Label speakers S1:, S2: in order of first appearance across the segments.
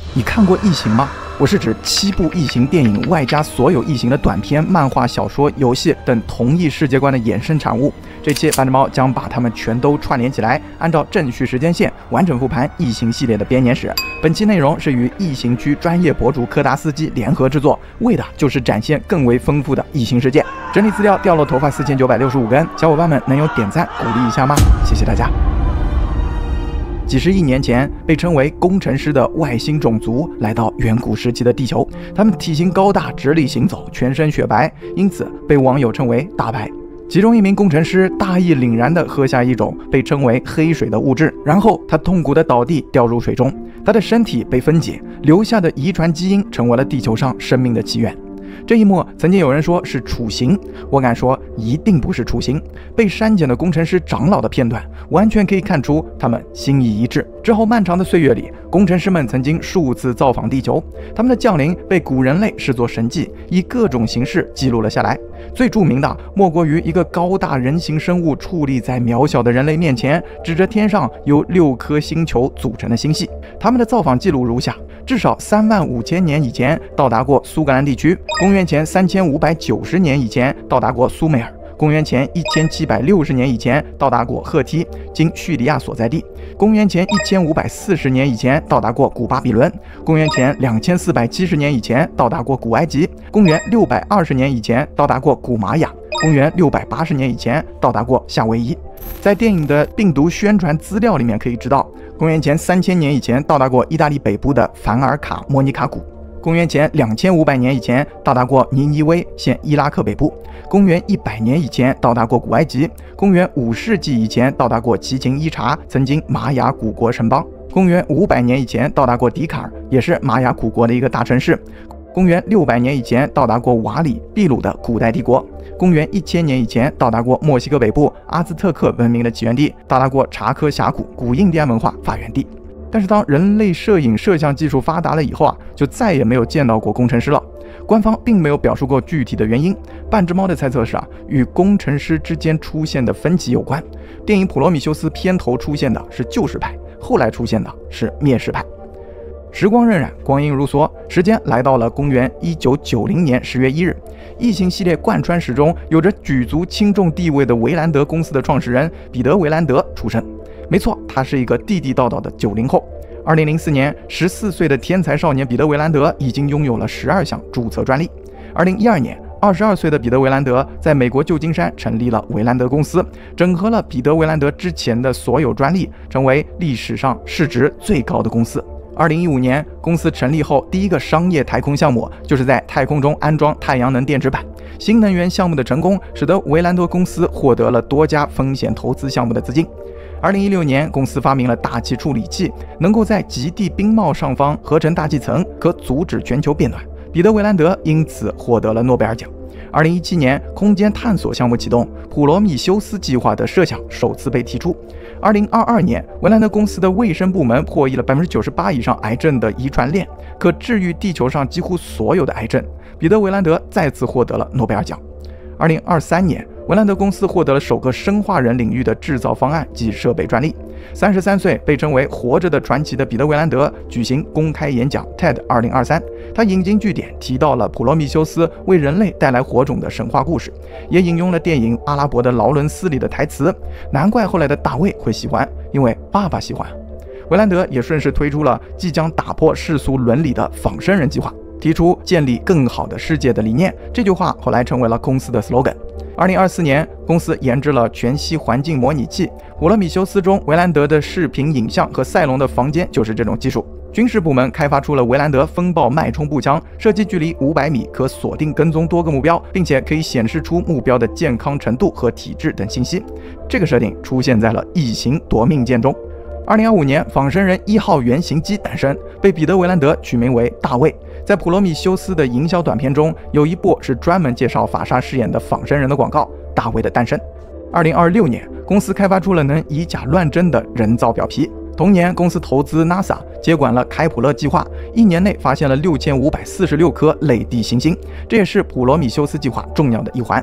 S1: 你看过《异形》吗？我是指7部异形电影外加所有异形的短片、漫画、小说、游戏等同一世界观的衍生产物。这期半只猫将把它们全都串联起来，按照正序时间线完整复盘异形系列的编年史。本期内容是与异形区专业博主柯达斯基联合制作，为的就是展现更为丰富的异形世界。整理资料掉落头发4965根，小伙伴们能有点赞鼓励一下吗？谢谢大家。几十亿年前，被称为工程师的外星种族来到远古时期的地球，他们体型高大，直立行走，全身雪白，因此被网友称为大白。其中一名工程师大义凛然地喝下一种被称为黑水的物质，然后他痛苦地倒地掉入水中，他的身体被分解，留下的遗传基因成为了地球上生命的起源。这一幕曾经有人说是处刑，我敢说一定不是处刑。被删减的工程师长老的片段，完全可以看出他们心意一致。之后漫长的岁月里，工程师们曾经数次造访地球，他们的降临被古人类视作神迹，以各种形式记录了下来。最著名的莫过于一个高大人形生物矗立在渺小的人类面前，指着天上由6颗星球组成的星系。他们的造访记录如下：至少35000年以前到达过苏格兰地区，公元前3590年以前到达过苏美尔，公元前1760年以前到达过赫梯（今叙利亚所在地），公元前1540年以前到达过古巴比伦，公元前2470年以前到达过古埃及，公元620年以前到达过古玛雅，公元680年以前到达过夏威夷。在电影的病毒宣传资料里面可以知道，公元前3000年以前到达过意大利北部的凡尔卡莫尼卡谷，公元前2500年以前到达过尼尼微现伊拉克北部，公元100年以前到达过古埃及，公元5世纪以前到达过奇琴伊察，曾经玛雅古国城邦，公元500年以前到达过迪卡尔，也是玛雅古国的一个大城市，公元600年以前到达过瓦里秘鲁的古代帝国，公元1000年以前到达过墨西哥北部阿兹特克文明的起源地，到达过查科峡谷古印第安文化发源地。但是当人类摄影摄像技术发达了以后就再也没有见到过工程师了。官方并没有表述过具体的原因，半只猫的猜测是与工程师之间出现的分歧有关。电影《普罗米修斯》片头出现的是救世派，后来出现的是灭世派。时光荏苒，光阴如梭，时间来到了公元1990年10月1日，异形系列贯穿始终有着举足轻重地位的维兰德公司的创始人彼得·维兰德出生。没错，他是一个地地道道的90后。2004年，14岁的天才少年彼得·维兰德已经拥有了12项注册专利。2012年，22岁的彼得·维兰德在美国旧金山成立了维兰德公司，整合了彼得·维兰德之前的所有专利，成为历史上市值最高的公司。2015年，公司成立后第一个商业太空项目就是在太空中安装太阳能电池板。新能源项目的成功，使得维兰德公司获得了多家风险投资项目的资金。2016年，公司发明了大气处理器，能够在极地冰帽上方合成大气层，可阻止全球变暖。彼得·维兰德因此获得了诺贝尔奖。2017年，空间探索项目启动，普罗米修斯计划的设想首次被提出。2022年，维兰德公司的卫生部门破译了98%以上癌症的遗传链，可治愈地球上几乎所有的癌症。彼得·维兰德再次获得了诺贝尔奖。2023年，维兰德公司获得了首个生化人领域的制造方案及设备专利。33岁，被称为活着的传奇的彼得·维兰德举行公开演讲 TED 2023，他引经据典提到了普罗米修斯为人类带来火种的神话故事，也引用了电影《阿拉伯的劳伦斯》里的台词，难怪后来的大卫会喜欢，因为爸爸喜欢。维兰德也顺势推出了即将打破世俗伦理的仿生人计划，提出建立更好的世界的理念，这句话后来成为了公司的 slogan。2024年，公司研制了全息环境模拟器。普罗米修斯中，维兰德的视频影像和赛隆的房间就是这种技术。军事部门开发出了维兰德风暴脉冲步枪，射击距离500米，可锁定跟踪多个目标，并且可以显示出目标的健康程度和体质等信息。这个设定出现在了异形夺命剑中。2025年，仿生人1号原型机诞生，被彼得·维兰德取名为大卫。在普罗米修斯的营销短片中，有一部是专门介绍法莎饰演的仿生人的广告《大卫的诞生》。2026年，公司开发出了能以假乱真的人造表皮。同年，公司投资 NASA 接管了开普勒计划，1年内发现了6546颗类地行星，这也是普罗米修斯计划重要的一环。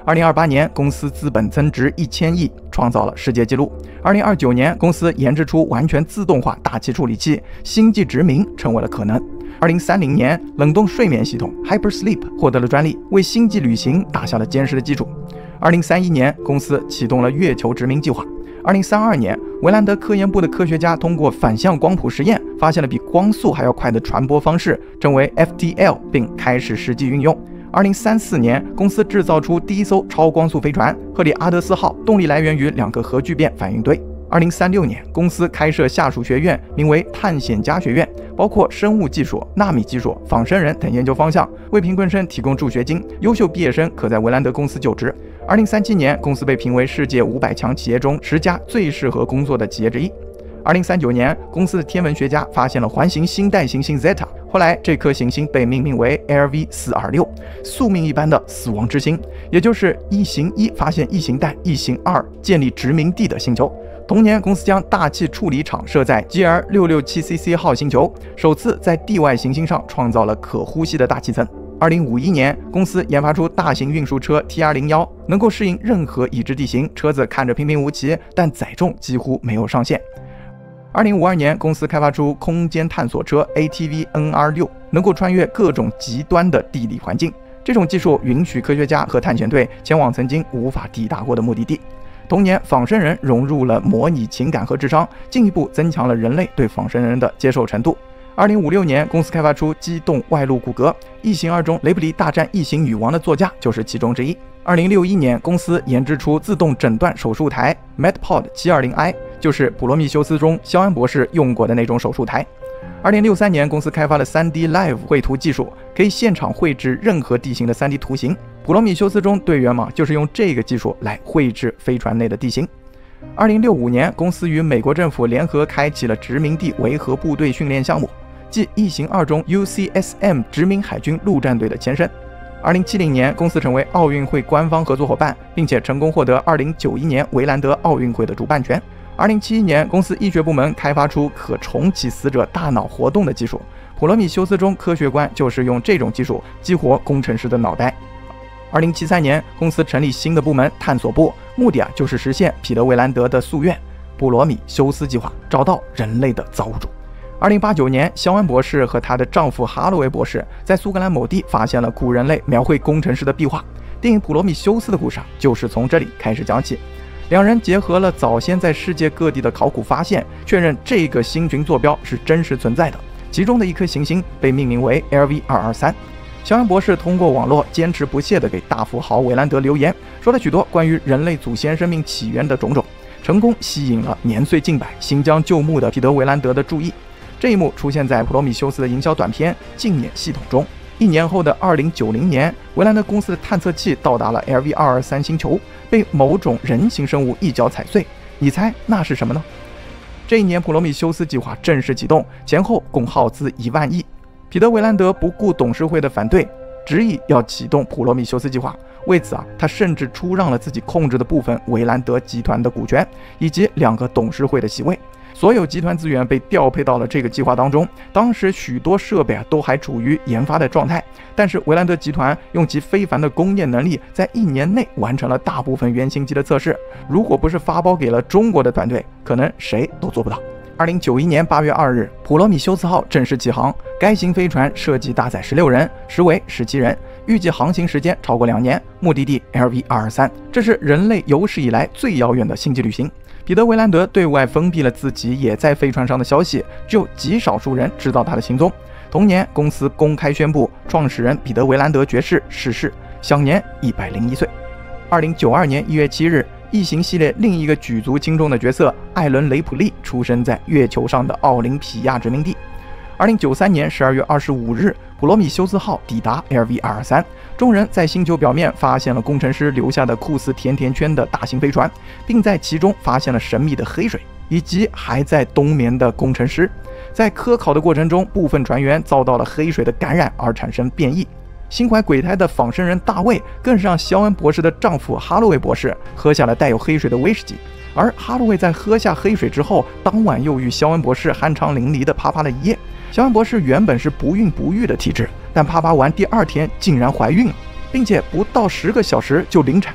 S1: 2028年，公司资本增值1000亿，创造了世界纪录。2029年，公司研制出完全自动化大气处理器，星际殖民成为了可能。2030年，冷冻睡眠系统 Hypersleep 获得了专利，为星际旅行打下了坚实的基础。2031年，公司启动了月球殖民计划。2032年，维兰德科研部的科学家通过反向光谱实验，发现了比光速还要快的传播方式，称为 FTL， 并开始实际运用。2034年，公司制造出第一艘超光速飞船赫里阿德斯号，动力来源于2个核聚变反应堆。2036年，公司开设下属学院，名为探险家学院，包括生物技术、纳米技术、仿生人等研究方向，为贫困生提供助学金。优秀毕业生可在维兰德公司就职。2037年，公司被评为世界500强企业中10家最适合工作的企业之一。2039年，公司的天文学家发现了环形新代行星 Zeta， 后来这颗行星被命名为 LV426， 宿命一般的死亡之星，也就是异形1发现异形带、异形2建立殖民地的星球。同年，公司将大气处理厂设在 GR667cc 号星球，首次在地外行星上创造了可呼吸的大气层。2051年，公司研发出大型运输车 TR01， 能够适应任何已知地形，车子看着平平无奇，但载重几乎没有上限。2052年，公司开发出空间探索车 ATV-NR6， 能够穿越各种极端的地理环境。这种技术允许科学家和探险队前往曾经无法抵达过的目的地。同年，仿生人融入了模拟情感和智商，进一步增强了人类对仿生人的接受程度。2056年，公司开发出机动外露骨骼，《异形2》中雷普利大战异形女王的座驾就是其中之一。2061年，公司研制出自动诊断手术台 MedPod 720i， 就是普罗米修斯中肖恩博士用过的那种手术台。2063年，公司开发了 3D Live 绘图技术，可以现场绘制任何地形的 3D 图形。普罗米修斯中队员嘛，就是用这个技术来绘制飞船内的地形。2065年，公司与美国政府联合开启了殖民地维和部队训练项目，即《异形2》中 UCSM 殖民海军陆战队的前身。2070年，公司成为奥运会官方合作伙伴，并且成功获得2091年维兰德奥运会的主办权。2071年，公司医学部门开发出可重启死者大脑活动的技术。普罗米修斯中科学官就是用这种技术激活工程师的脑袋。2073年，公司成立新的部门探索部，目的就是实现彼得·维兰德的夙愿——普罗米修斯计划，找到人类的造物主。2089年，肖恩博士和她的丈夫哈罗维博士在苏格兰某地发现了古人类描绘工程师的壁画。电影《普罗米修斯》的故事就是从这里开始讲起。两人结合了早先在世界各地的考古发现，确认这个星群坐标是真实存在的。其中的一颗行星被命名为 LV223。肖恩博士通过网络坚持不懈地给大富豪韦兰德留言，说了许多关于人类祖先生命起源的种种，成功吸引了年岁近百、行将就木的彼得·韦兰德的注意。这一幕出现在普罗米修斯的营销短片《竞演系统》中。1年后的2090年，维兰德公司的探测器到达了 LV223 星球，被某种人形生物一脚踩碎。你猜那是什么呢？这一年，普罗米修斯计划正式启动，前后共耗资1万亿。彼得·韦兰德不顾董事会的反对，执意要启动普罗米修斯计划。为此他甚至出让了自己控制的部分维兰德集团的股权，以及2个董事会的席位。所有集团资源被调配到了这个计划当中。当时许多设备都还处于研发的状态，但是维兰德集团用其非凡的工业能力，在1年内完成了大部分原型机的测试。如果不是发包给了中国的团队，可能谁都做不到。2091年8月2日，普罗米修斯号正式起航。该型飞船设计搭载16人，实为17人，预计航行时间超过2年，目的地 LV223。这是人类有史以来最遥远的星际旅行。彼得·韦兰德对外封闭了自己也在飞船上的消息，只有极少数人知道他的行踪。同年，公司公开宣布创始人彼得·韦兰德爵士逝世，享年101岁。2092年1月7日，异形系列另一个举足轻重的角色艾伦·雷普利出生在月球上的奥林匹亚殖民地。2093年12月25日，普罗米修斯号抵达 LV223， 众人在星球表面发现了工程师留下的酷似甜甜圈的大型飞船，并在其中发现了神秘的黑水以及还在冬眠的工程师。在科考的过程中，部分船员遭到了黑水的感染而产生变异。心怀鬼胎的仿生人大卫更是让肖恩博士的丈夫哈罗维博士喝下了带有黑水的威士忌，而哈罗维在喝下黑水之后，当晚又与肖恩博士酣畅淋漓地啪啪了一夜。肖恩博士原本是不孕不育的体质，但啪啪完第2天竟然怀孕了，并且不到10个小时就临产。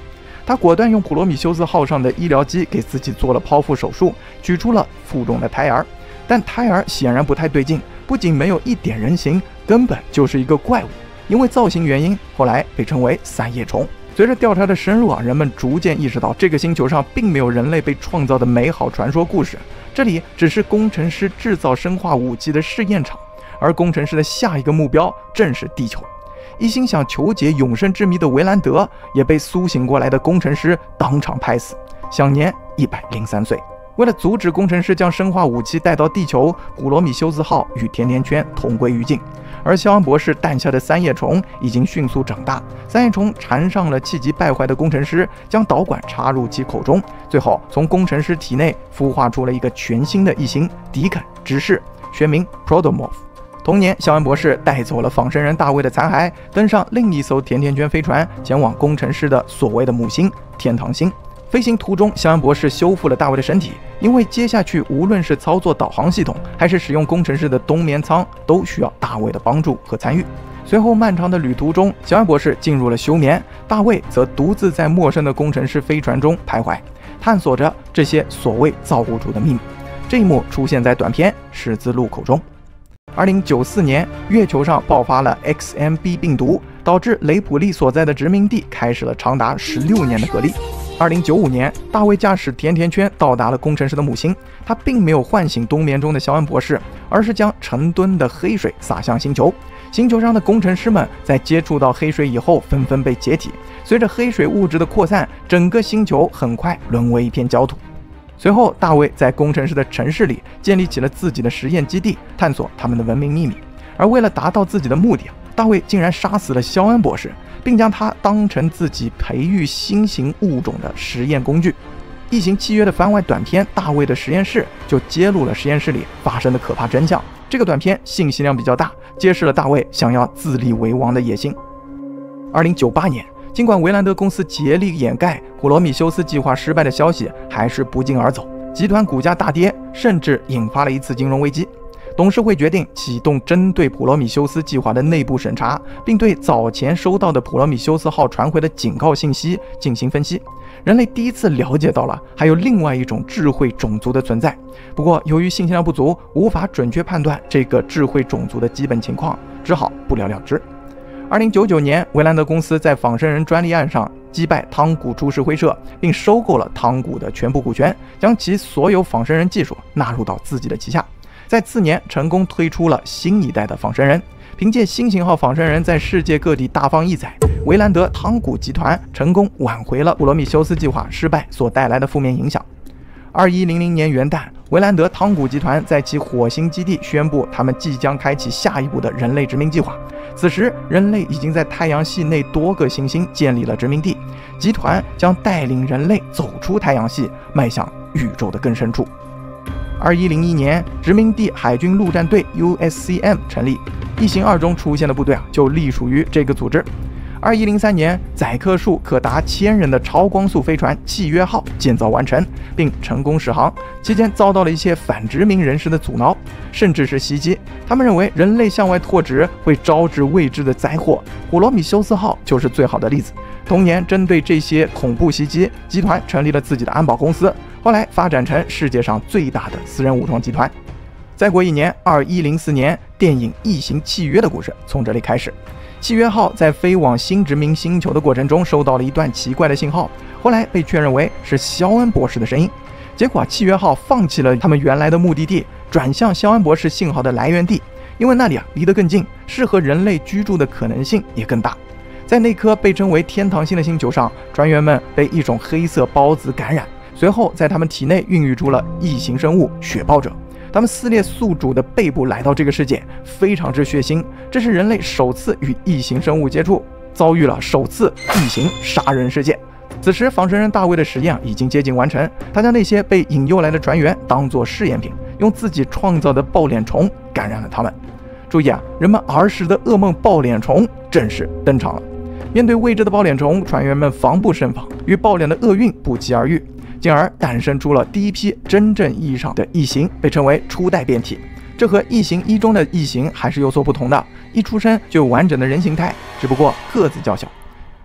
S1: 他果断用普罗米修斯号上的医疗机给自己做了剖腹手术，取出了腹中的胎儿。但胎儿显然不太对劲，不仅没有一点人形，根本就是一个怪物。因为造型原因，后来被称为三叶虫。随着调查的深入人们逐渐意识到这个星球上并没有人类被创造的美好传说故事，这里只是工程师制造生化武器的试验场，而工程师的下一个目标正是地球。一心想求解永生之谜的维兰德也被苏醒过来的工程师当场拍死，享年103岁。为了阻止工程师将生化武器带到地球，普罗米修斯号与甜甜圈同归于尽。而肖恩博士诞下的三叶虫已经迅速长大，三叶虫缠上了气急败坏的工程师，将导管插入其口中，最后从工程师体内孵化出了一个全新的异形迪肯执事，学名 Protomorph。同年，肖恩博士带走了仿生人大卫的残骸，登上另一艘甜甜圈飞船，前往工程师的所谓的母星天堂星。飞行途中，肖恩博士修复了大卫的身体，因为接下去无论是操作导航系统，还是使用工程师的冬眠舱，都需要大卫的帮助和参与。随后漫长的旅途中，肖恩博士进入了休眠，大卫则独自在陌生的工程师飞船中徘徊，探索着这些所谓造物主的秘密。这一幕出现在短片《十字路口》中。2094年，月球上爆发了 XMB 病毒，导致雷普利所在的殖民地开始了长达16年的隔离。2095年，大卫驾驶甜甜圈到达了工程师的母星，他并没有唤醒冬眠中的肖恩博士，而是将成吨的黑水洒向星球。星球上的工程师们在接触到黑水以后纷纷被解体，随着黑水物质的扩散，整个星球很快沦为一片焦土。随后，大卫在工程师的城市里建立起了自己的实验基地，探索他们的文明秘密。而为了达到自己的目的，大卫竟然杀死了肖恩博士，并将他当成自己培育新型物种的实验工具。异形契约的番外短片《大卫的实验室》就揭露了实验室里发生的可怕真相。这个短片信息量比较大，揭示了大卫想要自立为王的野心。2098年，尽管维兰德公司竭力掩盖普罗米修斯计划失败的消息，还是不胫而走，集团股价大跌，甚至引发了一次金融危机。董事会决定启动针对普罗米修斯计划的内部审查，并对早前收到的普罗米修斯号传回的警告信息进行分析。人类第一次了解到了还有另外一种智慧种族的存在，不过由于信息量不足，无法准确判断这个智慧种族的基本情况，只好不了了之。2099年，维兰德公司在仿生人专利案上击败汤古株式会社，并收购了汤古的全部股权，将其所有仿生人技术纳入到自己的旗下。在次年，成功推出了新一代的仿生人。凭借新型号仿生人在世界各地大放异彩，维兰德汤古集团成功挽回了普罗米修斯计划失败所带来的负面影响。2100年元旦，维兰德汤古集团在其火星基地宣布，他们即将开启下一步的人类殖民计划。此时，人类已经在太阳系内多个行星建立了殖民地，集团将带领人类走出太阳系，迈向宇宙的更深处。2101年，殖民地海军陆战队 USCM 成立，异形2中出现的部队就隶属于这个组织。2103年，载客数可达1000人的超光速飞船契约号建造完成，并成功驶航，期间遭到了一些反殖民人士的阻挠，甚至是袭击。他们认为人类向外拓殖会招致未知的灾祸，普罗米修斯号就是最好的例子。同年，针对这些恐怖袭击，集团成立了自己的安保公司，后来发展成世界上最大的私人武装集团。再过一年，2104年，电影《异形契约》的故事从这里开始。契约号在飞往新殖民星球的过程中，收到了一段奇怪的信号，后来被确认为是肖恩博士的声音。结果，契约号放弃了他们原来的目的地，转向肖恩博士信号的来源地，因为那里离得更近，适合人类居住的可能性也更大。在那颗被称为天堂星的星球上，船员们被一种黑色孢子感染，随后在他们体内孕育出了异形生物雪豹者。他们撕裂宿主的背部来到这个世界，非常之血腥。这是人类首次与异形生物接触，遭遇了首次异形杀人事件。此时，仿生人大卫的实验已经接近完成，他将那些被引诱来的船员当作试验品，用自己创造的抱脸虫感染了他们。注意人们儿时的噩梦抱脸虫正式登场了。面对未知的抱脸虫，船员们防不胜防，与抱脸的厄运不期而遇，进而诞生出了第一批真正意义上的异形，被称为初代变体。这和异形1中的异形还是有所不同的，一出生就有完整的人形态，只不过个子较小。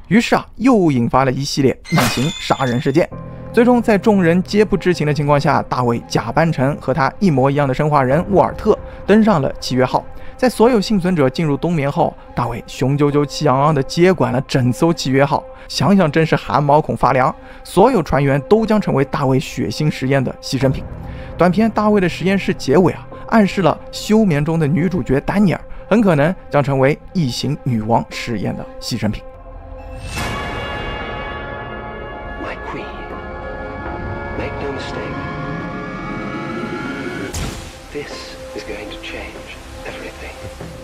S1: 于是又引发了一系列异形杀人事件。最终在众人皆不知情的情况下，大卫假扮成和他一模一样的生化人沃尔特，登上了契约号。在所有幸存者进入冬眠后，大卫雄赳赳气昂昂地接管了整艘契约号，想想真是汗毛孔发凉。所有船员都将成为大卫血腥实验的牺牲品。短片《大卫的实验室》结尾暗示了休眠中的女主角丹尼尔很可能将成为异形女王实验的牺牲品。
S2: My queen, make no mistake. This is going to change everything.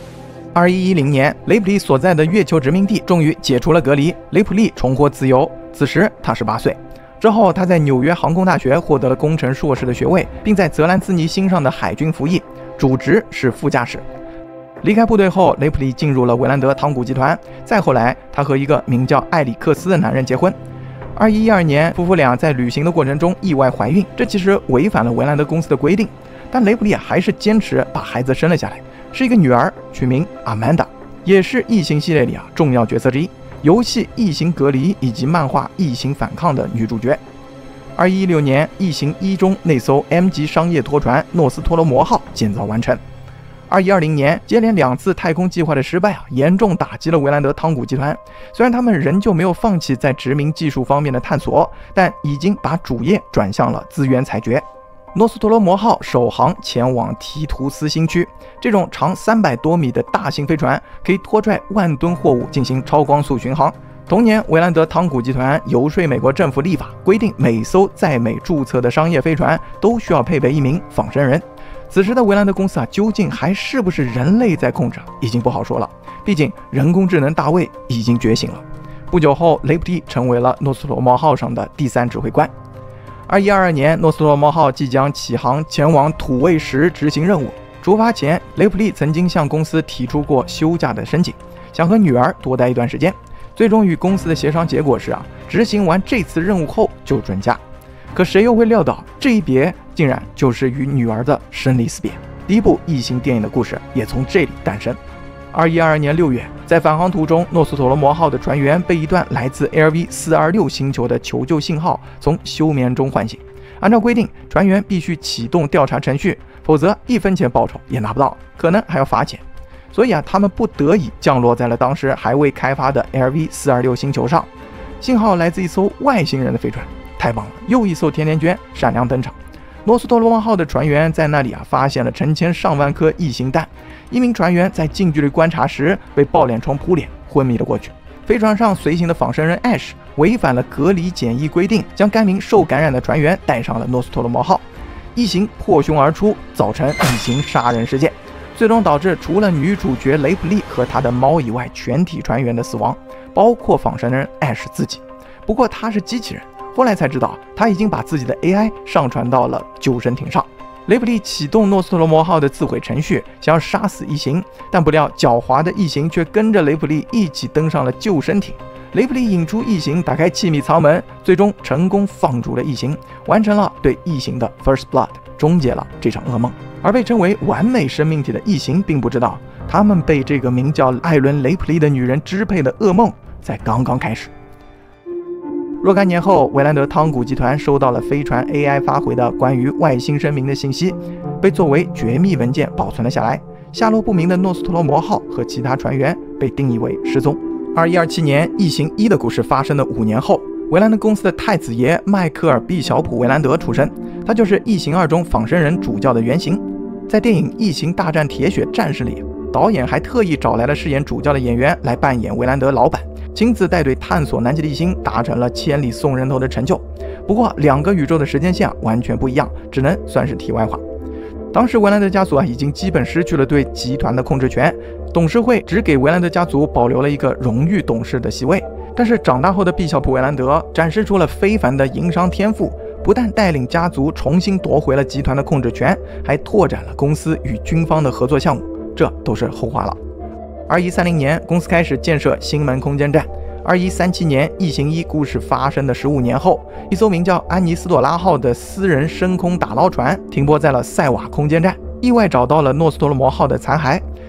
S1: 2110年，雷普利所在的月球殖民地终于解除了隔离，雷普利重获自由。此时他18岁。之后，他在纽约航空大学获得了工程硕士的学位，并在泽兰斯尼星上的海军服役，主职是副驾驶。离开部队后，雷普利进入了维兰德汤古集团。再后来，他和一个名叫艾里克斯的男人结婚。2112年，夫妇俩在旅行的过程中意外怀孕，这其实违反了维兰德公司的规定，但雷普利还是坚持把孩子生了下来，是一个女儿，取名阿曼达，也是异形系列里重要角色之一。游戏《异形隔离》以及漫画《异形反抗》的女主角。2116年，《异形1》中那艘 M 级商业拖船诺斯托罗摩号建造完成。2120年，接连2次太空计划的失败严重打击了维兰德汤古集团。虽然他们仍旧没有放弃在殖民技术方面的探索，但已经把主业转向了资源采掘。诺斯托罗摩号首航前往提图斯星区，这种长300多米的大型飞船可以拖拽10000吨货物进行超光速巡航。同年，维兰德汤古集团游说美国政府立法，规定每艘在美注册的商业飞船都需要配备一名仿生人。此时的维兰德公司究竟还是不是人类在控制，已经不好说了。毕竟人工智能大卫已经觉醒了。不久后，雷普利成为了诺斯托罗摩号上的第3指挥官。2122年，诺斯托罗摩号即将起航前往土卫十执行任务。出发前，雷普利曾经向公司提出过休假的申请，想和女儿多待一段时间。最终与公司的协商结果是执行完这次任务后就准假。可谁又会料到，这一别竟然就是与女儿的生离死别。第一部异形电影的故事也从这里诞生。2122年6月，在返航途中，诺斯托罗摩号的船员被一段来自 LV426 星球的求救信号从休眠中唤醒。按照规定，船员必须启动调查程序，否则1分钱报酬也拿不到，可能还要罚钱。所以他们不得已降落在了当时还未开发的 LV426 星球上。信号来自一艘外星人的飞船，太棒了！又一艘甜甜圈闪亮登场。诺斯托罗摩号的船员在那里发现了成千上万颗异形蛋。一名船员在近距离观察时被抱脸虫扑脸，昏迷了过去。飞船上随行的仿生人 Ash 违反了隔离检疫规定，将该名受感染的船员带上了诺斯托罗摩号。异形破胸而出，造成异形杀人事件，最终导致除了女主角雷普利和她的猫以外，全体船员的死亡，包括仿生人 Ash 自己。不过他是机器人，后来才知道他已经把自己的 AI 上传到了救生艇上。雷普利启动诺斯托罗摩号的自毁程序，想要杀死异形，但不料狡猾的异形却跟着雷普利一起登上了救生艇。雷普利引出异形，打开气密舱门，最终成功放逐了异形，完成了对异形的 First Blood， 终结了这场噩梦。而被称为完美生命体的异形并不知道，他们被这个名叫艾伦·雷普利的女人支配的噩梦才刚刚开始。若干年后，维兰德汤古集团收到了飞船 AI 发回的关于外星生命的信息，被作为绝密文件保存了下来。下落不明的诺斯托罗摩号和其他船员被定义为失踪。2127年，《异形1》的故事发生的5年后，维兰德公司的太子爷迈克尔·毕晓普·维兰德出生，他就是《异形2》中仿生人主教的原型。在电影《异形大战铁血战士》里，导演还特意找来了饰演主教的演员来扮演维兰德老板，亲自带队探索南极地心，达成了千里送人头的成就。不过2个宇宙的时间线完全不一样，只能算是题外话。当时维兰德家族已经基本失去了对集团的控制权，董事会只给维兰德家族保留了一个荣誉董事的席位。但是长大后的毕晓普·维兰德展示出了非凡的营商天赋，不但带领家族重新夺回了集团的控制权，还拓展了公司与军方的合作项目，这都是后话了。2130年，公司开始建设星门空间站。2137年，《异形1》故事发生的15年后，一艘名叫安妮斯朵拉号的私人深空打捞船停泊在了塞瓦空间站，意外找到了诺斯托罗摩号的残骸。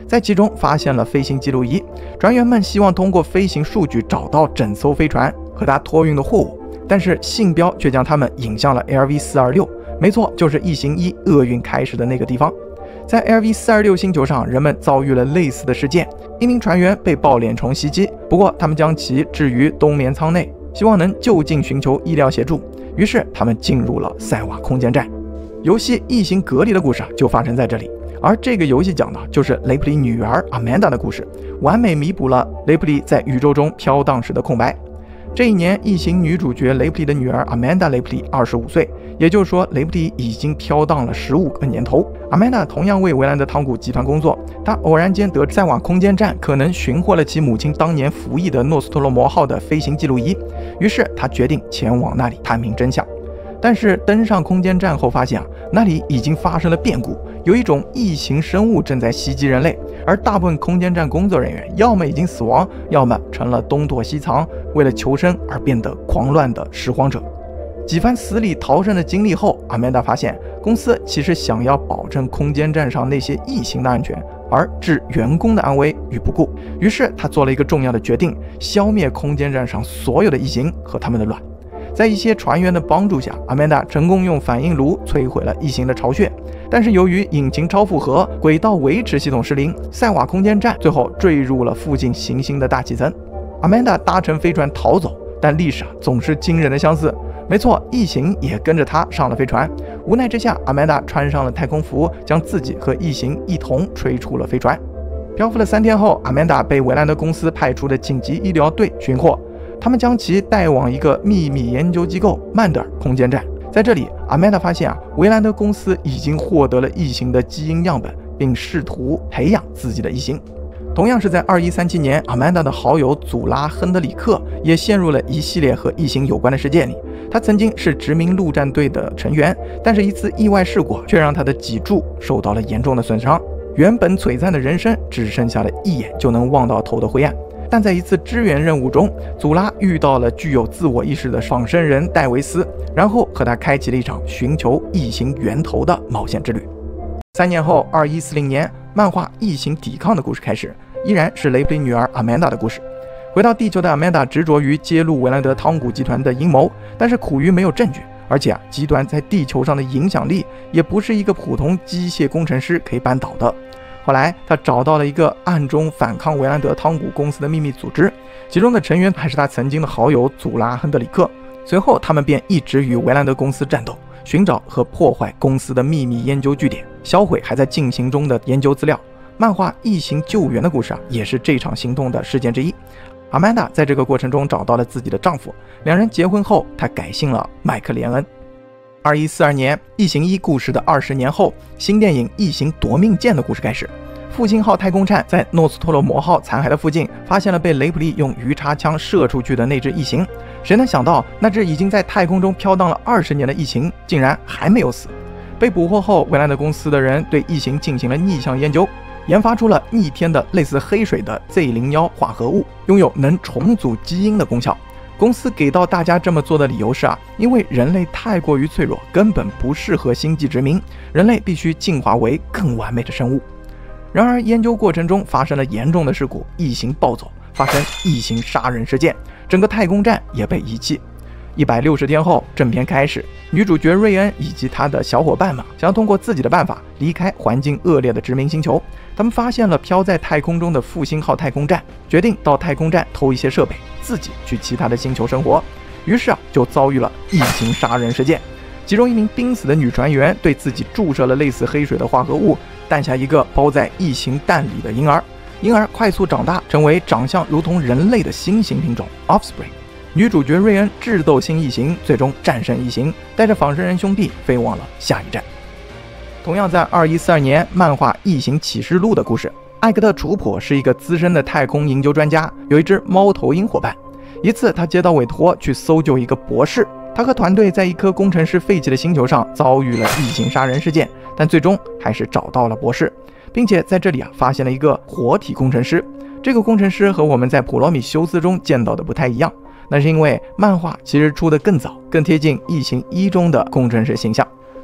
S1: 在其中发现了飞行记录仪，船员们希望通过飞行数据找到整艘飞船和它托运的货物，但是信标却将他们引向了 LV-426，没错，就是异形1厄运开始的那个地方。在 LV-426 星球上，人们遭遇了类似的事件，一名船员被抱脸虫袭击，不过他们将其置于冬眠舱内，希望能就近寻求医疗协助。于是他们进入了塞瓦空间站。游戏《异形隔离》的故事就发生在这里，而这个游戏讲的就是雷普利女儿 Amanda 的故事，完美弥补了雷普利在宇宙中飘荡时的空白。这一年，异形女主角雷普利的女儿 Amanda 雷普利25岁，也就是说，雷普利已经飘荡了15个年头。Amanda 同样为维兰德汤古集团工作，她偶然间得知塞瓦空间站可能寻获了其母亲当年服役的诺斯托罗摩号的飞行记录仪，于是她决定前往那里探明真相。但是登上空间站后发现那里已经发生了变故，有一种异形生物正在袭击人类，而大部分空间站工作人员要么已经死亡，要么成了东躲西藏，为了求生而变得狂乱的拾荒者。几番死里逃生的经历后，阿曼达发现公司其实想要保证空间站上那些异形的安全，而置员工的安危于不顾。于是他做了一个重要的决定，消灭空间站上所有的异形和他们的卵。在一些船员的帮助下，阿曼达成功用反应炉摧毁了异形的巢穴，但是由于引擎超负荷、轨道维持系统失灵，塞瓦空间站最后坠入了附近行星的大气层。阿曼达搭乘飞船逃走，但历史总是惊人的相似。没错，异形也跟着他上了飞船。无奈之下，阿曼达穿上了太空服，将自己和异形一同吹出了飞船。漂浮了3天后，阿曼达被维兰德公司派出的紧急医疗队寻获。他们将其带往一个秘密研究机构曼德尔空间站，在这里，阿曼达发现维兰德公司已经获得了异形的基因样本，并试图培养自己的异形。同样是在2137年，阿曼达的好友祖拉亨德里克也陷入了一系列和异形有关的事件里。他曾经是殖民陆战队的成员，但是一次意外事故却让他的脊柱受到了严重的损伤，原本璀璨的人生只剩下了一眼就能望到头的灰暗。但在一次支援任务中，祖拉遇到了具有自我意识的仿生人戴维斯，然后和他开启了一场寻求异形源头的冒险之旅。3年后，2140年，漫画《异形抵抗》的故事开始，依然是雷普利女儿阿曼达的故事。回到地球的阿曼达执着于揭露维兰德汤古集团的阴谋，但是苦于没有证据，而且集团在地球上的影响力也不是一个普通机械工程师可以扳倒的。后来，他找到了一个暗中反抗维兰德汤古公司的秘密组织，其中的成员还是他曾经的好友祖拉亨德里克。随后，他们便一直与维兰德公司战斗，寻找和破坏公司的秘密研究据点，销毁还在进行中的研究资料。漫画《异形救援》的故事也是这场行动的事件之一。阿曼达在这个过程中找到了自己的丈夫，两人结婚后，她改姓了麦克连恩。2142年，《异形1》故事的20年后，新电影《异形夺命剑》的故事开始。复兴号太空站在诺斯托罗摩号残骸的附近，发现了被雷普利用鱼叉枪射出去的那只异形。谁能想到，那只已经在太空中飘荡了20年的异形，竟然还没有死。被捕获后，维兰德公司的人对异形进行了逆向研究，研发出了逆天的类似黑水的 Z01化合物，拥有能重组基因的功效。公司给到大家这么做的理由是因为人类太过于脆弱，根本不适合星际殖民，人类必须进化为更完美的生物。然而研究过程中发生了严重的事故，异形暴走，发生异形杀人事件，整个太空站也被遗弃。160天后，正片开始，女主角瑞恩以及她的小伙伴们想要通过自己的办法离开环境恶劣的殖民星球。他们发现了飘在太空中的复兴号太空站，决定到太空站偷一些设备，自己去其他的星球生活。于是就遭遇了异形杀人事件。其中一名濒死的女船员对自己注射了类似黑水的化合物，诞下一个包在异形蛋里的婴儿。婴儿快速长大，成为长相如同人类的新型品种 Offspring。女主角瑞恩智斗新异形，最终战胜异形，带着仿生人兄弟飞往了下一站。同样在2142年，漫画《异形启示录》的故事，艾克特·楚普是一个资深的太空营救专家，有一只猫头鹰伙伴。一次，他接到委托去搜救一个博士，他和团队在一颗工程师废弃的星球上遭遇了异形杀人事件，但最终还是找到了博士，并且在这里发现了一个活体工程师。这个工程师和我们在普罗米修斯中见到的不太一样，那是因为漫画其实出得更早，更贴近异形1中的工程师形象。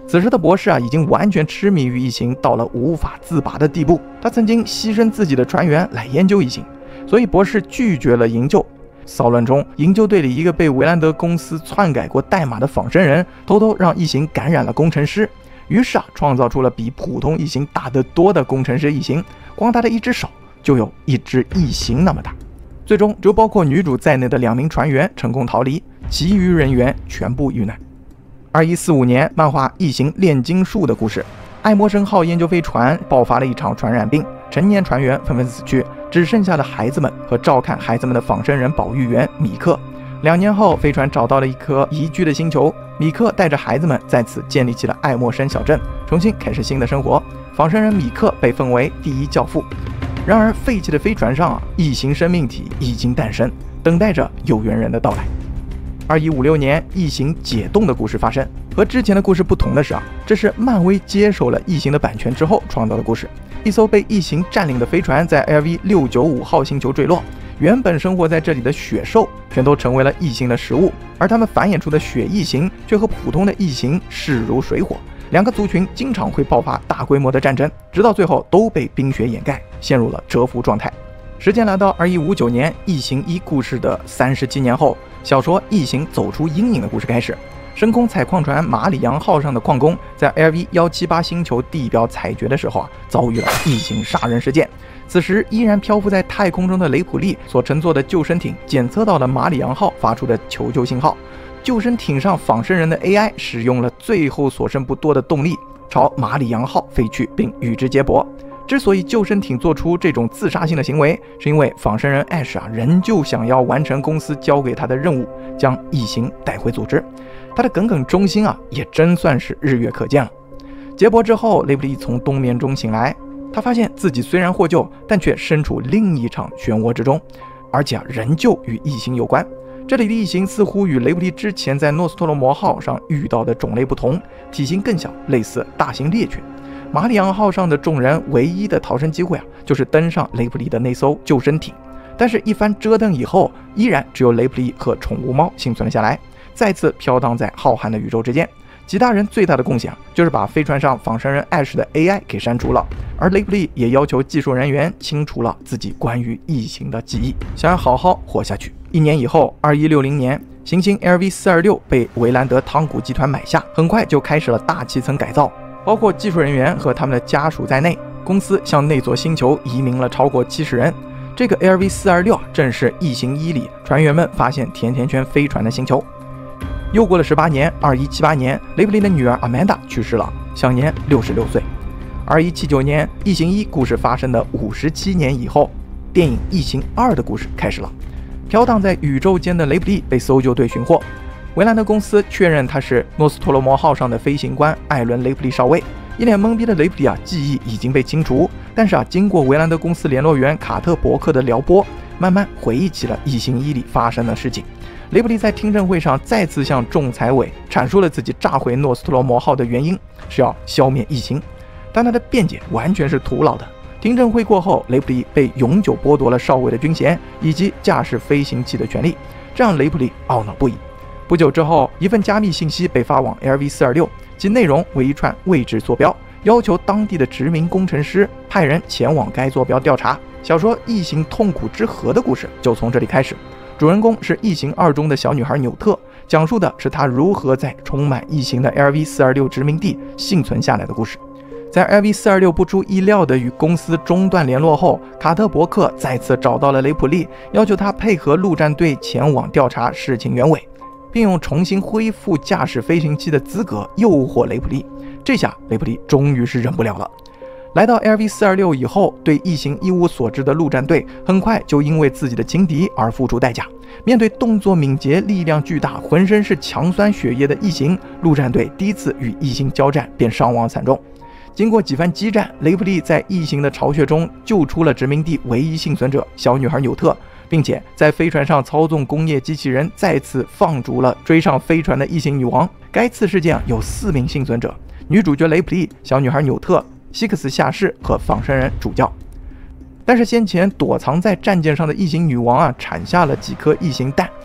S1: 此时的博士已经完全痴迷于异形，到了无法自拔的地步。他曾经牺牲自己的船员来研究异形，所以博士拒绝了营救。骚乱中，营救队里一个被维兰德公司篡改过代码的仿生人，偷偷让异形感染了工程师，于是创造出了比普通异形大得多的工程师异形，光他的一只手就有一只异形那么大。最终，就包括女主在内的2名船员成功逃离，其余人员全部遇难。2145年，漫画《异形炼金术》的故事，爱默生号研究飞船爆发了一场传染病，成年船员纷纷死去，只剩下了孩子们和照看孩子们的仿生人保育员米克。2年后，飞船找到了一颗宜居的星球，米克带着孩子们在此建立起了爱默生小镇，重新开始新的生活。仿生人米克被封为第1教父。然而，废弃的飞船上异形生命体已经诞生，等待着有缘人的到来。2156年，异形解冻的故事发生。和之前的故事不同的是这是漫威接手了异形的版权之后创造的故事。一艘被异形占领的飞船在 LV-695号星球坠落，原本生活在这里的雪兽全都成为了异形的食物，而它们繁衍出的雪异形却和普通的异形势如水火。2个族群经常会爆发大规模的战争，直到最后都被冰雪掩盖，陷入了蛰伏状态。时间来到2159年，异形1故事的37年后，小说《异形走出阴影》的故事开始。深空采矿船马里扬号上的矿工在 LV-178 星球地表采掘的时候遭遇了异形杀人事件。此时依然漂浮在太空中的雷普利所乘坐的救生艇检测到了马里扬号发出的求救信号，救生艇上仿生人的 AI 使用了最后所剩不多的动力，朝马里扬号飞去并与之接驳。之所以救生艇做出这种自杀性的行为，是因为仿生人 Ash 仍旧想要完成公司交给他的任务，将异形带回组织。他的耿耿忠心也真算是日月可见了。接驳之后，雷普利从冬眠中醒来，他发现自己虽然获救，但却身处另一场漩涡之中，而且仍旧与异形有关。这里的异形似乎与雷普利之前在诺斯托罗摩号上遇到的种类不同，体型更小，类似大型猎犬。马里昂号上的众人唯一的逃生机会就是登上雷普利的那艘救生艇，但是一番折腾以后，依然只有雷普利和宠物猫幸存了下来，再次飘荡在浩瀚的宇宙之间。其他人最大的贡献就是把飞船上仿生人 Ash 的 AI 给删除了，而雷普利也要求技术人员清除了自己关于异形的记忆，想要好好活下去。1年以后，2160年，行星 LV-426被维兰德汤古集团买下，很快就开始了大气层改造，包括技术人员和他们的家属在内，公司向那座星球移民了超过70人。这个 LV-426正是异形1里船员们发现甜甜圈飞船的星球。又过了18年，2178年，雷普利的女儿 Amanda 去世了，享年66岁。2179年，异形1故事发生的57年以后，电影《异形2》的故事开始了。飘荡在宇宙间的雷普利被搜救队寻获，维兰德公司确认他是诺斯托罗摩号上的飞行官艾伦·雷普利少尉。一脸懵逼的雷普利记忆已经被清除，但是经过维兰德公司联络员卡特伯克的撩拨，慢慢回忆起了异形1里发生的事情。雷普利在听证会上再次向仲裁委阐述了自己炸毁诺斯托罗摩号的原因是要消灭异形，但他的辩解完全是徒劳的。听证会过后，雷普利被永久剥夺了少尉的军衔以及驾驶飞行器的权利，这让雷普利懊恼不已。不久之后，一份加密信息被发往 LV-426， 其内容为一串位置坐标，要求当地的殖民工程师派人前往该坐标调查。小说《异形痛苦之河》的故事就从这里开始。主人公是《异形2》中的小女孩纽特，讲述的是她如何在充满异形的 LV-426 殖民地幸存下来的故事。在 LV-426 不出意料的与公司中断联络后，卡特伯克再次找到了雷普利，要求他配合陆战队前往调查事情原委，并用重新恢复驾驶飞行器的资格诱惑雷普利。这下雷普利终于是忍不了了。来到 LV-426 以后，对异形一无所知的陆战队很快就因为自己的轻敌而付出代价。面对动作敏捷、力量巨大、浑身是强酸血液的异形，陆战队第一次与异形交战便伤亡惨重。经过几番激战，雷普利在异形的巢穴中救出了殖民地唯一幸存者小女孩纽特，并且在飞船上操纵工业机器人再次放逐了追上飞船的异形女王。该次事件有4名幸存者，女主角雷普利、小女孩纽特、希克斯下士和仿生人主教。但是先前躲藏在战舰上的异形女王产下了几颗异形蛋，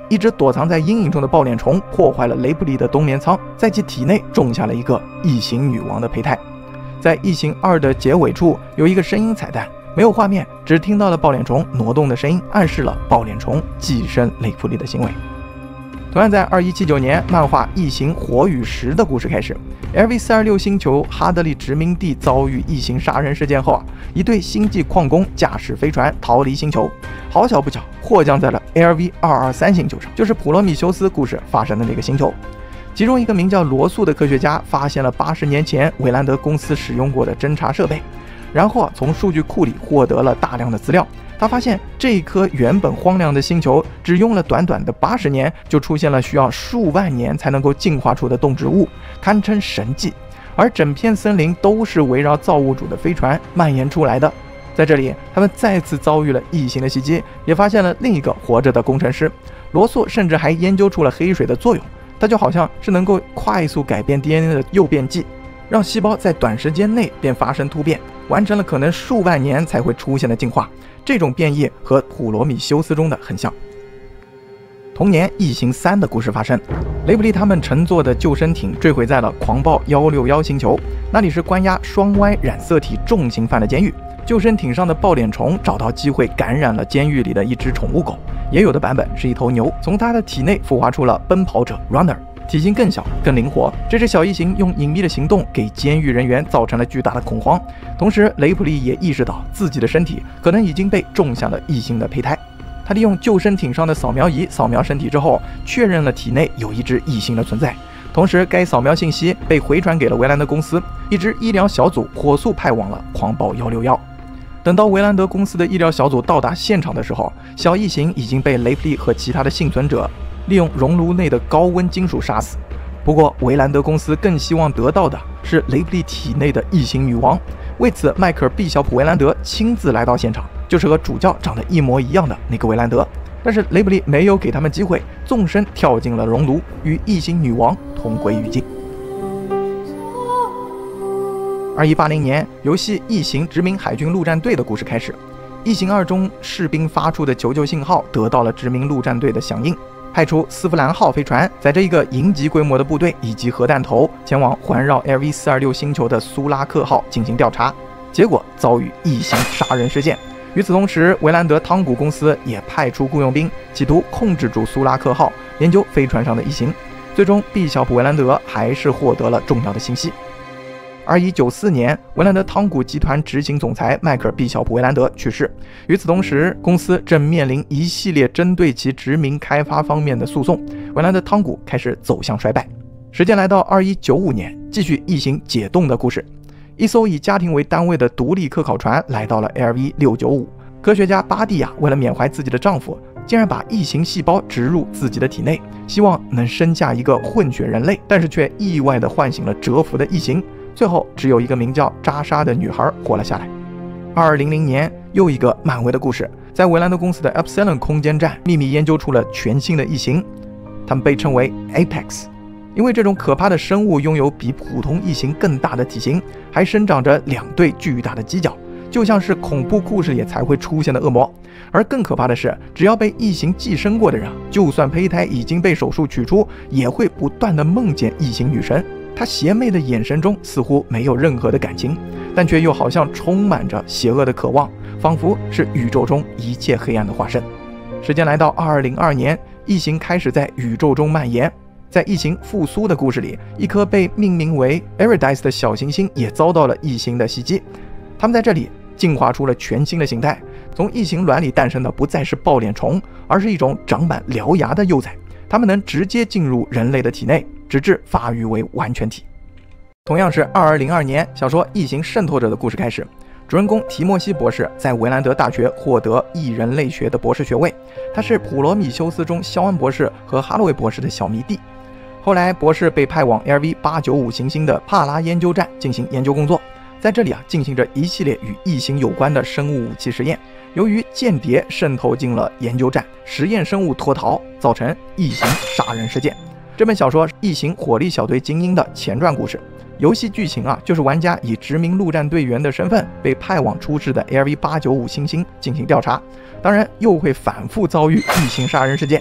S1: 一只躲藏在阴影中的抱脸虫破坏了雷普利的冬眠舱，在其体内种下了一个异形女王的胚胎。在《异形2》的结尾处有一个声音彩蛋，没有画面，只听到了抱脸虫挪动的声音，暗示了抱脸虫寄生雷普利的行为。同样在2179年，漫画《异形火与石》的故事开始。LV-426星球哈德利殖民地遭遇异形杀人事件后一对星际矿工驾驶飞船逃离星球，好巧不巧迫降在了 LV-223星球上，就是普罗米修斯故事发生的那个星球。其中一个名叫罗素的科学家发现了80年前韦兰德公司使用过的侦察设备，然后从数据库里获得了大量的资料。他发现这一颗原本荒凉的星球只用了短短的80年，就出现了需要数万年才能够进化出的动植物，堪称神迹。而整片森林都是围绕造物主的飞船蔓延出来的。在这里，他们再次遭遇了异形的袭击，也发现了另一个活着的工程师。罗素甚至还研究出了黑水的作用，它就好像是能够快速改变 DNA 的诱变剂，让细胞在短时间内便发生突变，完成了可能数万年才会出现的进化。这种变异和普罗米修斯中的很像。同年，《异形3》的故事发生，雷普利他们乘坐的救生艇坠毁在了狂暴161星球，那里是关押双 Y 染色体重刑犯的监狱。救生艇上的抱脸虫找到机会感染了监狱里的一只宠物狗，也有的版本是一头牛，从它的体内孵化出了奔跑者 Runner， 体型更小更灵活。这只小异形用隐秘的行动给监狱人员造成了巨大的恐慌，同时雷普利也意识到自己的身体可能已经被种下了异形的胚胎。他利用救生艇上的扫描仪扫描身体之后，确认了体内有一只异形的存在。同时，该扫描信息被回传给了维兰德公司，一支医疗小组火速派往了狂暴161。等到维兰德公司的医疗小组到达现场的时候，小异形已经被雷普利和其他的幸存者利用熔炉内的高温金属杀死。不过，维兰德公司更希望得到的是雷普利体内的异形女王。为此，迈克尔·毕晓普·维兰德亲自来到现场，就是和主教长得一模一样的那个维兰德。但是雷普利没有给他们机会，纵身跳进了熔炉，与异形女王同归于尽。2180年，游戏《异形：殖民海军陆战队》的故事开始。《异形2》中士兵发出的求救信号得到了殖民陆战队的响应，派出斯弗兰号飞船载着一个营级规模的部队以及核弹头，前往环绕 LV-426星球的苏拉克号进行调查，结果遭遇异形杀人事件。与此同时，维兰德汤古公司也派出雇佣兵，企图控制住苏拉克号，研究飞船上的异形。最终，毕晓普·维兰德还是获得了重要的信息。2194年，维兰德汤古集团执行总裁迈克尔·毕晓普·维兰德去世。与此同时，公司正面临一系列针对其殖民开发方面的诉讼，维兰德汤古开始走向衰败。时间来到2195年，继续异形解冻的故事。一艘以家庭为单位的独立科考船来到了 LV-695，科学家巴蒂亚为了缅怀自己的丈夫，竟然把异形细胞植入自己的体内，希望能生下一个混血人类，但是却意外地唤醒了蛰伏的异形。最后，只有一个名叫扎莎的女孩活了下来。2200年，又一个漫威的故事，在维兰德公司的 Epsilon 空间站秘密研究出了全新的异形，它们被称为 Apex， 因为这种可怕的生物拥有比普通异形更大的体型，还生长着2对巨大的犄角，就像是恐怖故事里才会出现的恶魔。而更可怕的是，只要被异形寄生过的人，就算胚胎已经被手术取出，也会不断的梦见异形女神。她邪魅的眼神中似乎没有任何的感情，但却又好像充满着邪恶的渴望，仿佛是宇宙中一切黑暗的化身。时间来到2202年，异形开始在宇宙中蔓延。在异形复苏的故事里，一颗被命名为 Eridice 的小行星也遭到了异形的袭击。它们在这里进化出了全新的形态，从异形卵里诞生的不再是抱脸虫，而是一种长满獠牙的幼崽。它们能直接进入人类的体内，直至发育为完全体。同样是2202年，小说《异形渗透者》的故事开始。主人公提莫西博士在维兰德大学获得异人类学的博士学位，他是普罗米修斯中肖恩博士和哈洛维博士的小迷弟。后来，博士被派往 LV-895行星的帕拉研究站进行研究工作，在这里进行着一系列与异形有关的生物武器实验。由于间谍渗透进了研究站，实验生物脱逃，造成异形杀人事件。这本小说《异形火力小队精英》的前传故事。游戏剧情就是玩家以殖民陆战队员的身份被派往出事的 LV-895星星进行调查，当然又会反复遭遇异形杀人事件。不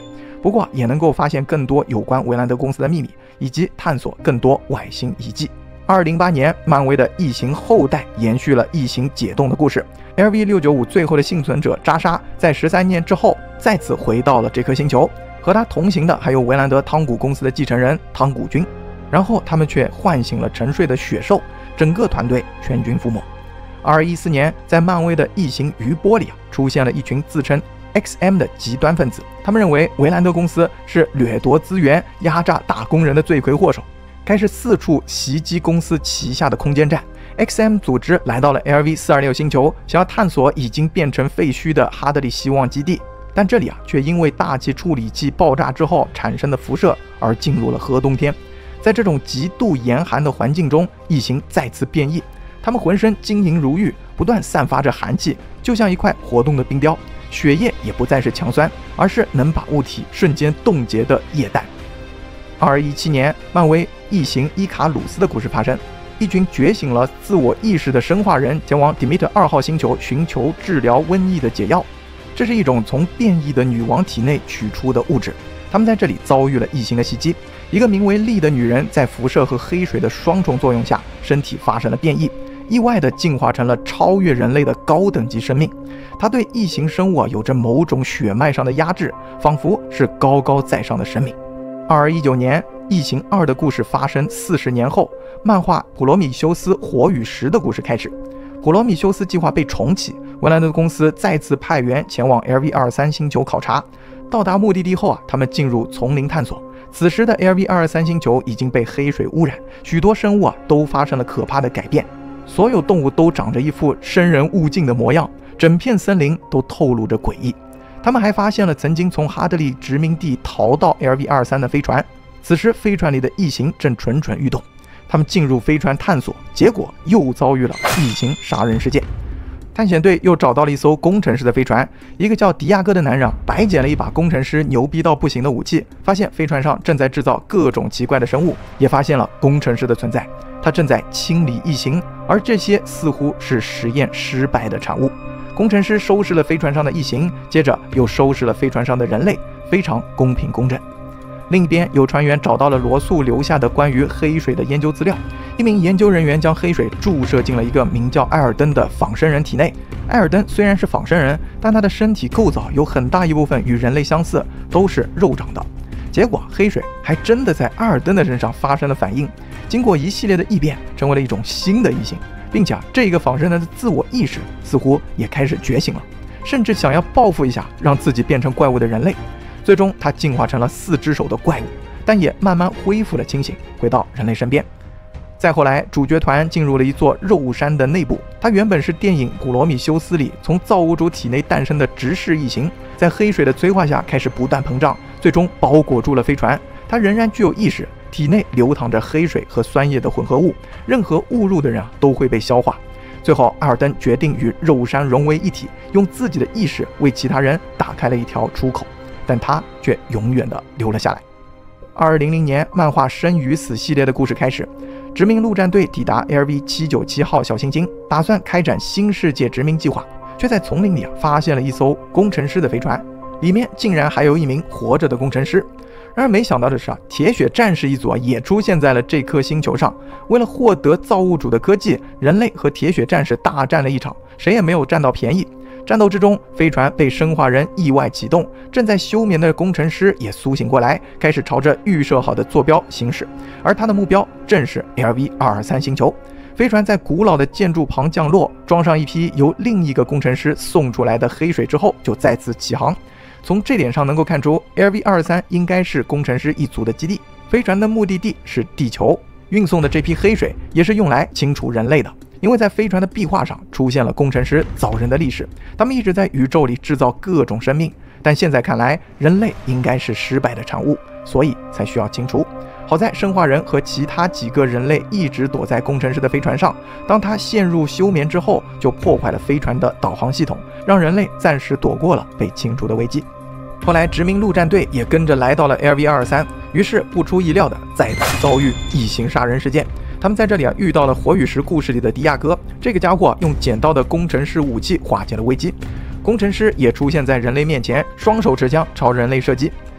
S1: 不过也能够发现更多有关维兰德公司的秘密，以及探索更多外星遗迹。2008年，漫威的异形后代延续了异形解冻的故事。LV-695最后的幸存者扎莎，在13年之后再次回到了这颗星球，和他同行的还有维兰德汤古公司的继承人汤古君。然后他们却唤醒了沉睡的血兽，整个团队全军覆没。2014年，在漫威的异形余波里出现了一群自称 XM 的极端分子，他们认为维兰德公司是掠夺资源、压榨打工人的罪魁祸首，开始四处袭击公司旗下的空间站。XM 组织来到了 LV-426 星球，想要探索已经变成废墟的哈德利希望基地，但这里却因为大气处理器爆炸之后产生的辐射而进入了核冬天。在这种极度严寒的环境中，异形再次变异，它们浑身晶莹如玉，不断散发着寒气，就像一块活动的冰雕。血液也不再是强酸，而是能把物体瞬间冻结的液氮。2017年，漫威异形伊卡鲁斯的故事发生，一群觉醒了自我意识的生化人前往 Demeter 2号星球寻求治疗瘟疫的解药。这是一种从变异的女王体内取出的物质，他们在这里遭遇了异形的袭击。一个名为莉的女人在辐射和黑水的双重作用下，身体发生了变异，意外地进化成了超越人类的高等级生命。她对异形生物有着某种血脉上的压制，仿佛是高高在上的神明。2019年，异形2的故事发生40年后，漫画普罗米修斯火与石的故事开始。普罗米修斯计划被重启，维兰德公司再次派员前往 LV-23 星球考察。到达目的地后他们进入丛林探索。此时的 LV-23 星球已经被黑水污染，许多生物都发生了可怕的改变，所有动物都长着一副生人勿近的模样，整片森林都透露着诡异。他们还发现了曾经从哈德利殖民地逃到 LV-23 的飞船，此时飞船里的异形正蠢蠢欲动。他们进入飞船探索，结果又遭遇了异形杀人事件。探险队又找到了一艘工程师的飞船，一个叫迪亚哥的男人白捡了一把工程师牛逼到不行的武器，发现飞船上正在制造各种奇怪的生物，也发现了工程师的存在。他正在清理异形，而这些似乎是实验失败的产物。工程师收拾了飞船上的异形，接着又收拾了飞船上的人类，非常公平公正。另一边，有船员找到了罗素留下的关于黑水的研究资料。一名研究人员将黑水注射进了一个名叫埃尔登的仿生人体内。埃尔登虽然是仿生人，但他的身体构造有很大一部分与人类相似，都是肉长的。结果黑水还真的在埃尔登的身上发生了反应，经过一系列的异变，成为了一种新的异形，并且这个仿生人的自我意识似乎也开始觉醒了，甚至想要报复一下让自己变成怪物的人类。最终他进化成了4只手的怪物，但也慢慢恢复了清醒，回到人类身边。再后来，主角团进入了一座肉山的内部，它原本是电影《普罗米修斯》里从造物主体内诞生的直视异形，在黑水的催化下开始不断膨胀，最终包裹住了飞船。它仍然具有意识，体内流淌着黑水和酸液的混合物，任何误入的人都会被消化。最后，阿尔登决定与肉山融为一体，用自己的意识为其他人打开了一条出口，但他却永远地留了下来。2000年，漫画《生与死》系列的故事开始。殖民陆战队抵达 LV-797 号小行星，打算开展新世界殖民计划，却在丛林里发现了一艘工程师的飞船，里面竟然还有一名活着的工程师。然而没想到的是铁血战士一族也出现在了这颗星球上。为了获得造物主的科技，人类和铁血战士大战了一场，谁也没有占到便宜。战斗之中，飞船被生化人意外启动，正在休眠的工程师也苏醒过来，开始朝着预设好的坐标行驶，而他的目标正是 LV-223 星球。飞船在古老的建筑旁降落，装上一批由另一个工程师送出来的黑水之后，就再次起航。从这点上能够看出 LV-223 应该是工程师一族的基地，飞船的目的地是地球，运送的这批黑水也是用来清除人类的。因为在飞船的壁画上出现了工程师造人的历史，他们一直在宇宙里制造各种生命，但现在看来人类应该是失败的产物，所以才需要清除。好在生化人和其他几个人类一直躲在工程师的飞船上，当他陷入休眠之后，就破坏了飞船的导航系统，让人类暂时躲过了被清除的危机。后来殖民陆战队也跟着来到了 LV-223，于是不出意料的再次遭遇异形杀人事件。他们在这里遇到了火与石故事里的迪亚哥，这个家伙用捡到的工程师武器化解了危机。工程师也出现在人类面前，双手持枪朝人类射击。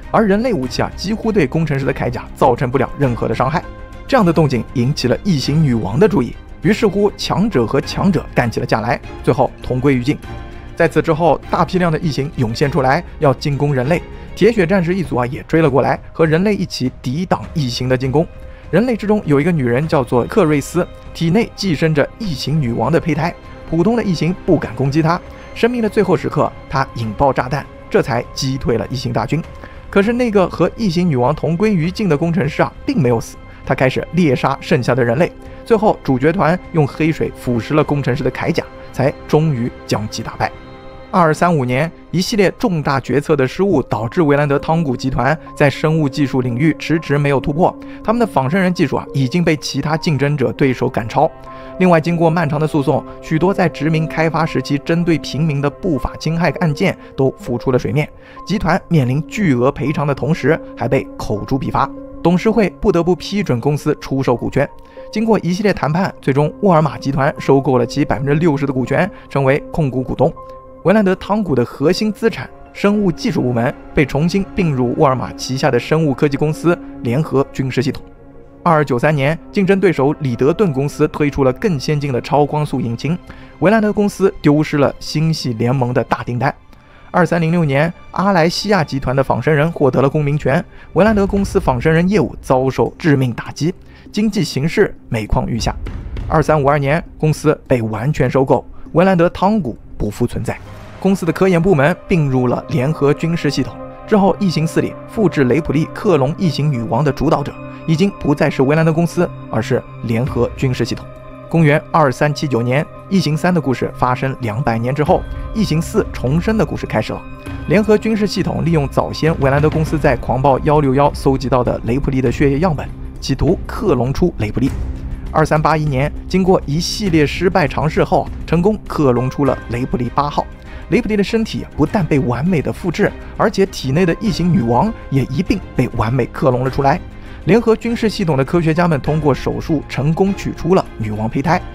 S1: 而人类武器几乎对工程师的铠甲造成不了任何的伤害。这样的动静引起了异形女王的注意，于是乎强者和强者干起了架来，最后同归于尽。在此之后，大批量的异形涌现出来，要进攻人类。铁血战士一族也追了过来，和人类一起抵挡异形的进攻。人类之中有一个女人叫做克瑞斯，体内寄生着异形女王的胚胎，普通的异形不敢攻击她。生命的最后时刻，她引爆炸弹，这才击退了异形大军。可是那个和异形女王同归于尽的工程师并没有死，他开始猎杀剩下的人类。最后主角团用黑水腐蚀了工程师的铠甲，才终于将其打败。2235年，一系列重大决策的失误导致维兰德汤古集团在生物技术领域迟迟没有突破，他们的仿生人技术已经被其他竞争者对手赶超。另外，经过漫长的诉讼，许多在殖民开发时期针对平民的不法侵害案件都浮出了水面，集团面临巨额赔偿的同时，还被口诛笔伐。董事会不得不批准公司出售股权。经过一系列谈判，最终沃尔玛集团收购了其60%的股权，成为控股股东。维兰德汤古的核心资产生物技术部门被重新并入沃尔玛旗下的生物科技公司联合军事系统。2293年，竞争对手里德顿公司推出了更先进的超光速引擎，维兰德公司丢失了星系联盟的大订单。2306年，阿莱西亚集团的仿生人获得了公民权，维兰德公司仿生人业务遭受致命打击，经济形势每况愈下。2352年，公司被完全收购，维兰德汤古不复存在。公司的科研部门并入了联合军事系统。之后，异形4里复制雷普利克隆异形女王的主导者已经不再是维兰德公司，而是联合军事系统。公元2379年，异形3的故事发生200年之后，异形4重生的故事开始了。联合军事系统利用早先维兰德公司在狂暴161搜集到的雷普利的血液样本，企图克隆出雷普利。2381年，经过一系列失败尝试后，成功克隆出了雷普利8号。雷普利的身体不但被完美的复制，而且体内的异形女王也一并被完美克隆了出来。联合军事系统的科学家们通过手术成功取出了女王胚胎。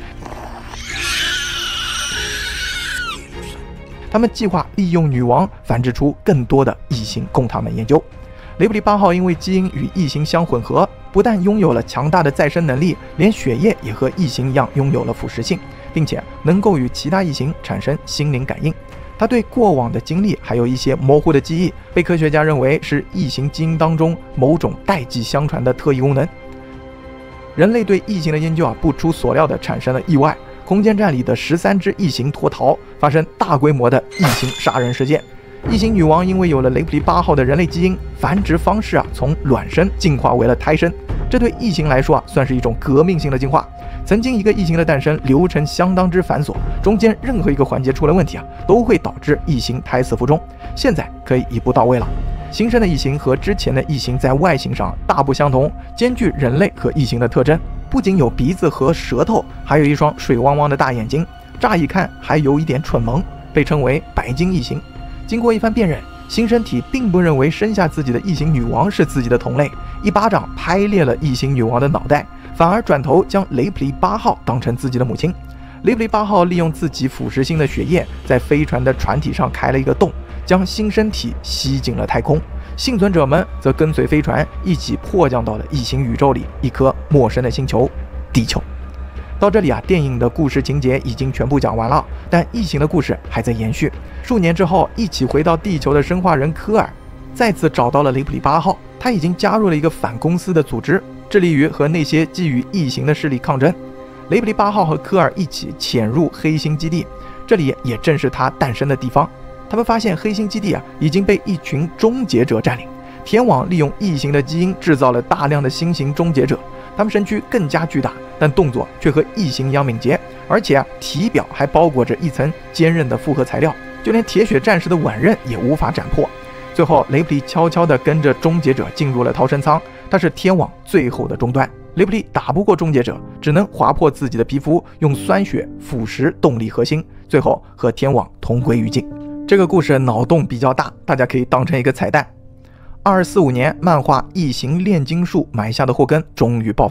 S1: 他们计划利用女王繁殖出更多的异形供他们研究。雷普利8号因为基因与异形相混合，不但拥有了强大的再生能力，连血液也和异形一样拥有了腐蚀性，并且能够与其他异形产生心灵感应。他对过往的经历还有一些模糊的记忆，被科学家认为是异形基因当中某种代际相传的特异功能。人类对异形的研究不出所料的产生了意外，空间站里的13只异形脱逃，发生大规模的异形杀人事件。异形女王因为有了雷普利8号的人类基因，繁殖方式从卵生进化为了胎生，这对异形来说算是一种革命性的进化。曾经一个异形的诞生流程相当之繁琐，中间任何一个环节出了问题都会导致异形胎死腹中。现在可以一步到位了。新生的异形和之前的异形在外形上大不相同，兼具人类和异形的特征，不仅有鼻子和舌头，还有一双水汪汪的大眼睛，乍一看还有一点蠢萌，被称为白金异形。经过一番辨认，新生体并不认为生下自己的异形女王是自己的同类，一巴掌拍裂了异形女王的脑袋，反而转头将雷普利8号当成自己的母亲。雷普利8号利用自己腐蚀性的血液，在飞船的船体上开了一个洞，将新生体吸进了太空。幸存者们则跟随飞船一起迫降到了异形宇宙里一颗陌生的星球——地球。到这里电影的故事情节已经全部讲完了，但异形的故事还在延续。数年之后，一起回到地球的生化人科尔再次找到了雷普利8号，他已经加入了一个反公司的组织，致力于和那些觊觎异形的势力抗争。雷普利8号和科尔一起潜入黑星基地，这里也正是他诞生的地方。他们发现黑星基地已经被一群终结者占领，天网利用异形的基因制造了大量的新型终结者，他们身躯更加巨大，但动作却和异形一样敏捷，而且体表还包裹着一层坚韧的复合材料，就连铁血战士的腕刃也无法斩破。最后，雷普利悄悄地跟着终结者进入了逃生舱，它是天网最后的终端。雷普利打不过终结者，只能划破自己的皮肤，用酸血腐蚀动力核心，最后和天网同归于尽。这个故事脑洞比较大，大家可以当成一个彩蛋。2245年，漫画《异形炼金术》埋下的祸根终于爆发。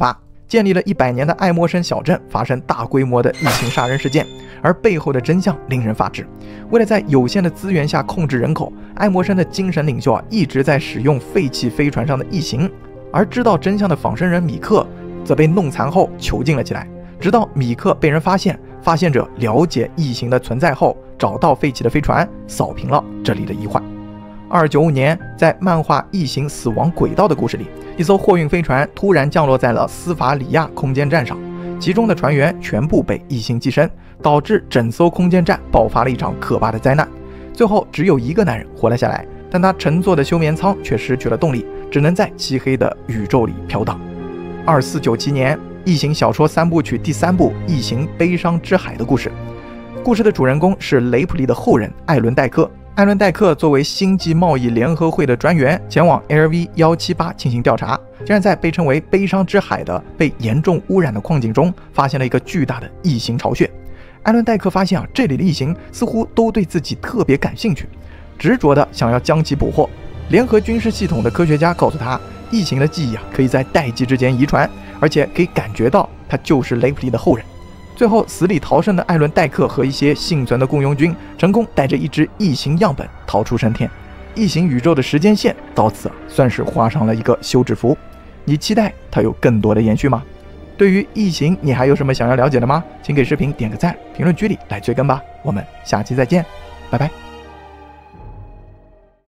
S1: 建立了100年的爱默生小镇发生大规模的异形杀人事件，而背后的真相令人发指。为了在有限的资源下控制人口，爱默生的精神领袖一直在使用废弃飞船上的异形，而知道真相的仿生人米克则被弄残后囚禁了起来。直到米克被人发现，发现者了解异形的存在后，找到废弃的飞船，扫平了这里的疑患。2295年，在漫画《异形死亡轨道》的故事里，一艘货运飞船突然降落在了斯法里亚空间站上，其中的船员全部被异形寄生，导致整艘空间站爆发了一场可怕的灾难。最后只有一个男人活了下来，但他乘坐的休眠舱却失去了动力，只能在漆黑的宇宙里飘荡。2497年，异形小说3部曲第3部《异形悲伤之海》的故事。故事的主人公是雷普利的后人艾伦戴克。艾伦戴克作为星际贸易联合会的专员，前往 LV-178进行调查，竟然在被称为悲伤之海的被严重污染的矿井中发现了一个巨大的异形巢穴。艾伦戴克发现这里的异形似乎都对自己特别感兴趣，执着的想要将其捕获。联合军事系统的科学家告诉他，异形的记忆可以在代际之间遗传，而且可以感觉到他就是雷普利的后人。最后死里逃生的艾伦戴克和一些幸存的雇佣军成功带着一只异形样本逃出升天。异形宇宙的时间线到此算是画上了一个休止符。你期待它有更多的延续吗？对于异形你还有什么想要了解的吗？请给视频点个赞，评论区里来催更吧。我们下期再见，拜拜。